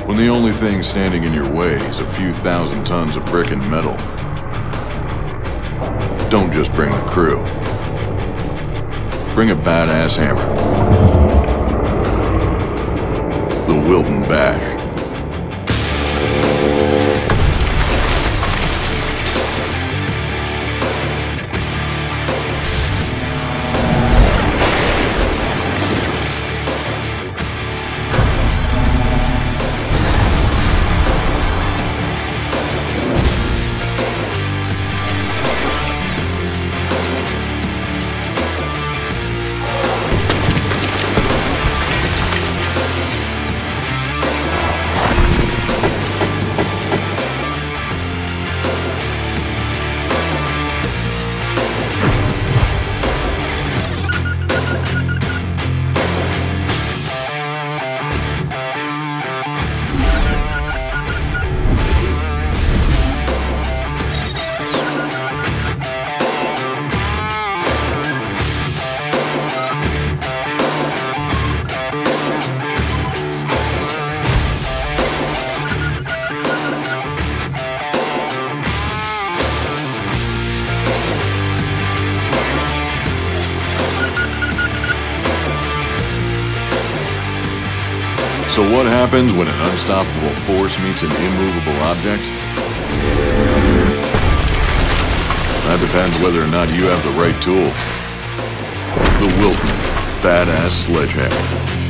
when the only thing standing in your way is a few thousand tons of brick and metal. Don't just bring the crew. Bring a badass hammer. The Wilton Bash. So what happens when an unstoppable force meets an immovable object? That depends whether or not you have the right tool. The Wilton Badass Sledgehammer.